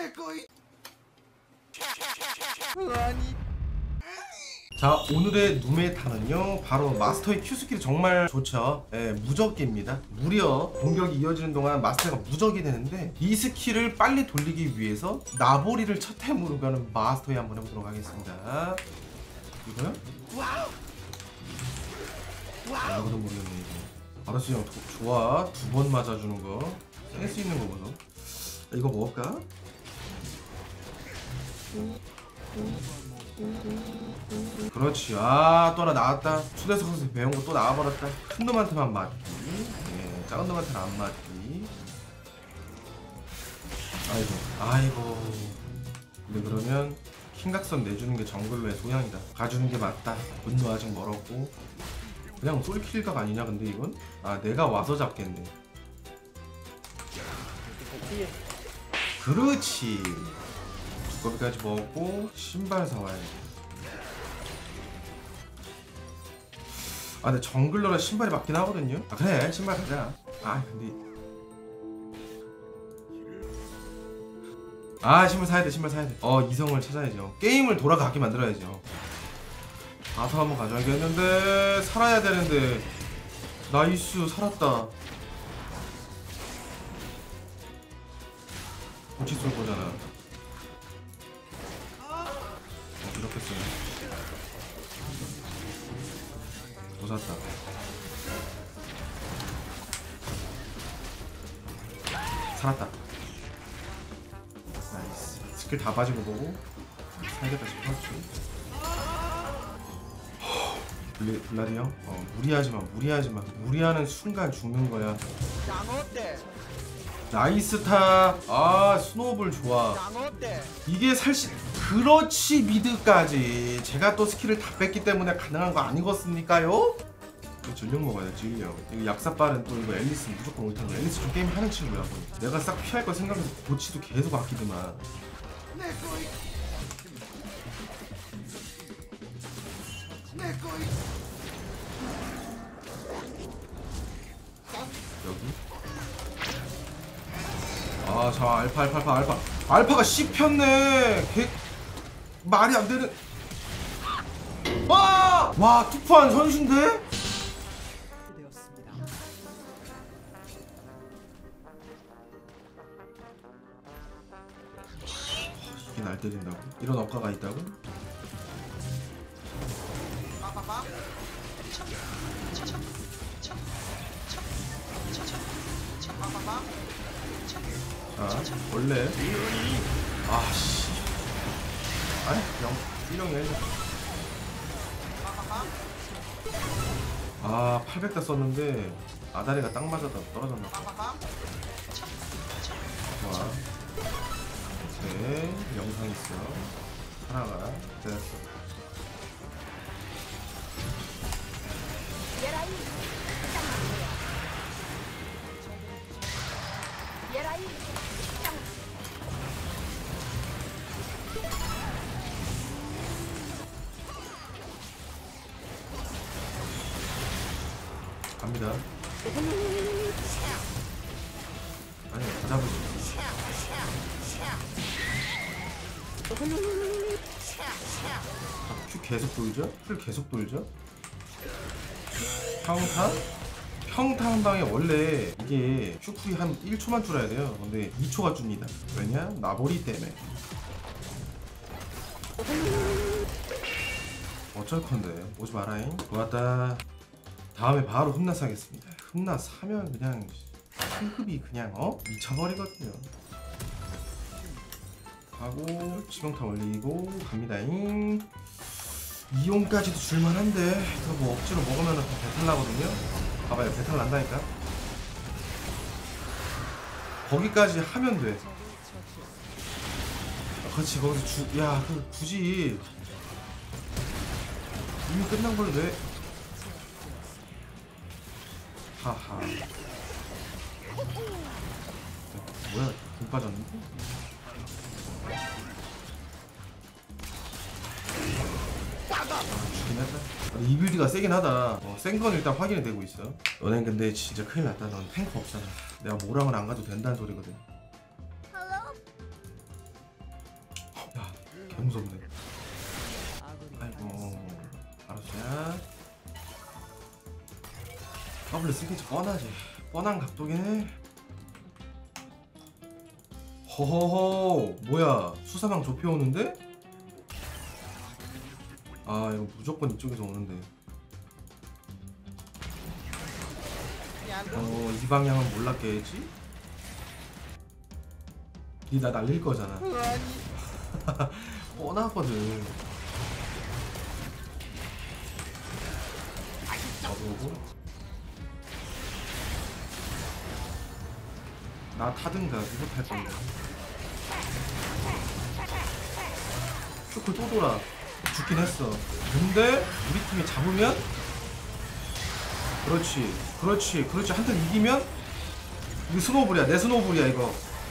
자, 오늘의 누메타는요 바로 마스터의 Q 스킬이 정말 좋죠. 예, 무적기입니다. 무려 공격이 이어지는 동안 마스터가 무적이 되는데, 이 스킬을 빨리 돌리기 위해서 나보리를 첫 템으로 가는 마스터에 한번 해보도록 하겠습니다. 이거요? 아무도 모르겠네 이거. 알았어 형, 좋아. 2번 맞아주는 거 센스 있는 거 보소. 이거 먹을까? 그렇지. 아, 또 하나 나왔다. 초대석에서 배운 거 또 나와버렸다. 큰 놈한테만 맞기, 예, 작은 놈한테는 안 맞기. 아이고. 근데 그러면 킹각선 내주는 게 정글러의 소양이다. 가주는 게 맞다. 분노 아직 멀었고. 그냥 솔킬각 아니냐 근데 이건? 아, 내가 와서 잡겠네. 그렇지. 두꺼비까지 먹고 신발 사와야 돼. 아, 근데 정글러라 신발이 맞긴 하거든요. 아, 그래 신발 가자. 아, 근데 신발 사야 돼. 신발 사야 돼. 이성을 찾아야죠. 게임을 돌아가게 만들어야죠. 바텀 한번 가져야겠는데, 살아야 되는데. 나이스, 살았다. 고치 쏠 거잖아. 이렇게 쓰네. 도샀다. 살았다. 나이스. 스킬 다 빠진 거 보고 살겠다 싶었지. 블라디 형? 무리하지마. 무리하는 순간 죽는 거야. 나이스 타. 아, 스노우볼 좋아. 이게 사실 그렇지. 미드까지 제가 또 스킬을 다 뺐기 때문에 가능한 거 아니겠습니까요? 전력 먹어야지. 이거 약사빨은 또 이거 앨리스 무조건 올 텐데. 앨리스 좀 게임 하는 친구야. 내가 싹 피할 거 생각해서 고치도 계속 아끼더만. 여기? 아, 자, 알파가 씹혔네. 말이 안 되는. 와, 투포한 선수인데? 이게 날 때린다고? 이런 억가가 있다고? 원래 아씨, 이런 게 800다 썼는데 아다리가 딱 맞아서 떨어졌나 봐. 좋아. 오케이, 영상 있어. 하나가 됐어. 갑니다. 아니, 다 잡으지. Q 계속 돌죠? Q 계속 돌죠? 평타 한 방에 원래 이게 Q쿨이 한 1초만 줄어야 돼요. 근데 2초가 줍니다. 왜냐? 나보리 때문에. 어쩔 건데. 오지 마라잉. 좋았다. 다음에 바로 흠나 사겠습니다. 흠나 사면 그냥 상급이 그냥 미쳐버리거든요. 하고 치명타 올리고 갑니다잉. 이용까지도 줄만한데 이거 뭐 억지로 먹으면 배탈 나거든요. 봐봐요, 배탈 난다니까. 거기까지 하면 돼. 그렇지, 거기서 야, 굳이 이미 끝난 걸 왜? 하하. 뭐야, 돈 빠졌는데? 죽긴 했다. 이 빌드가 세긴 하다. 센 건 일단 확인이 되고 있어. 너넨 근데 진짜 큰일 났다. 넌 탱크 없잖아. 내가 모랑을 안 가도 된다는 소리거든. 무섭네. 아이고 알았어야. 더블 쓰기 뻔하지. 뻔한 각도긴 해. 허허허 뭐야 수사방 좁혀오는데? 아 이거 무조건 이쪽에서 오는데. 이 방향은 몰랐겠지? 니 나 날릴 거잖아. 뻔하거든. 저보고 나 타든가 누구 탈 건데. 쇼크 또 돌아. 죽긴 했어. 근데 우리 팀이 잡으면 그렇지 그렇지 그렇지 한 턴 이기면 이거 스노우볼이야. 내 스노우볼이야 이거.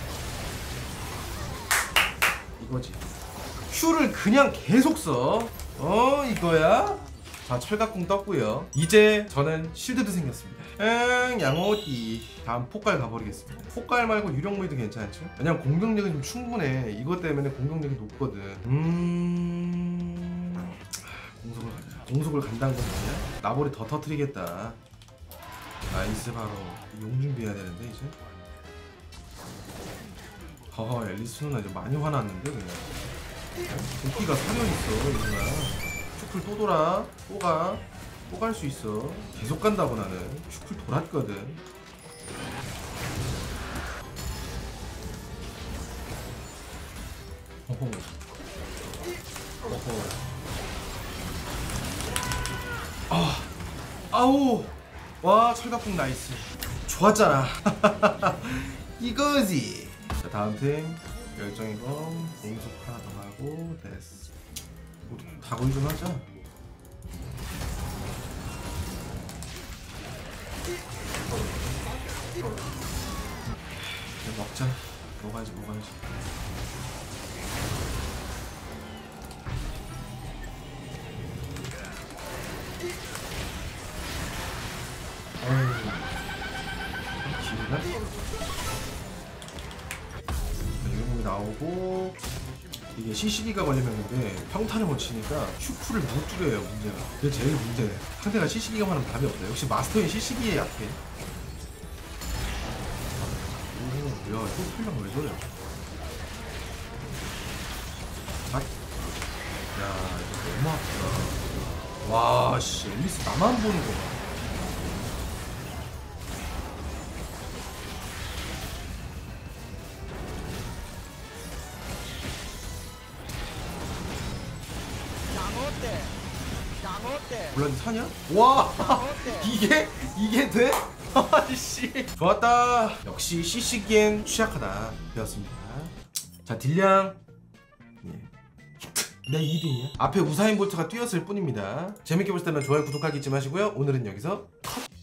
이거지. Q를 그냥 계속 써. 이거야. 자 철갑궁 떴고요. 이제 저는 실드도 생겼습니다. 양호기. 다음 폭갈 가버리겠습니다. 폭갈 말고 유령무기도 괜찮죠? 왜냐면 공격력이 좀 충분해. 이것 때문에 공격력이 높거든. 공속을 가자. 공속을 간다는 건 뭐냐? 나볼이 더 터트리겠다. 나이스. 바로 용 준비해야 되는데 이제. 앨리스 누나 이제 많이 화났는데 그냥. 도끼가 사려있어 이누나. 슈플 또 돌아. 또 가. 또 갈 수 있어. 계속 간다고 나는. 슈플 돌았거든. 어허. 아우. 와 철갑궁 나이스. 좋았잖아. 이거지. 자 다음 팀 열정의 검 공속 하나 더 하고 됐어. 다굴 좀 하자. 먹자. 먹어야지. 기회나? 유령목이 나오고 이게 CC기가 걸리면 근데 평탄을 못 치니까 슈프를 못 줄여요 문제가. 그게 제일 문제네. 상대가 CC기가 하면 답이 없다. 역시 마스터인 CC기에 약해. 야 이거 필량 왜 저래? 야 이거 너무 아프다. 와씨 앨리스 나만 보는 거 봐. 블라디 사냐? 와 이게 돼? 아이씨 좋았다. 역시 CC기엔 취약하다 되었습니다. 자 딜량 내 2등이야. 앞에 우사인 볼트가 뛰었을 뿐입니다. 재밌게 보셨다면 좋아요 구독하기 잊지 마시고요. 오늘은 여기서 컷.